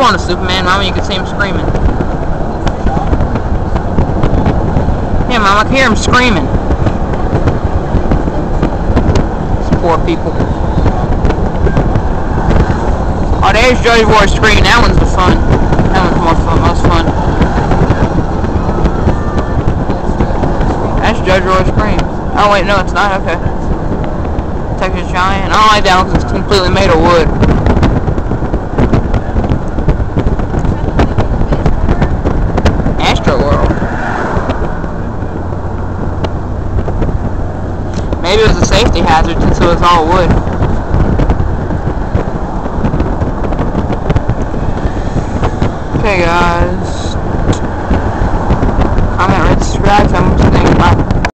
want a Superman, Mama. You can see him screaming. Yeah, Mom, I can hear him screaming. These poor people. Oh, there's Jody War's screen. That one's the fun. That one's more fun, most fun. That's Judge Roy's screen. Oh wait, no, it's not. Okay. Texas Giant. I don't like that one because it's completely made of wood. Astro World. Maybe it was a safety hazard since it was all wood. Okay, guys. Comment, rate, subscribe.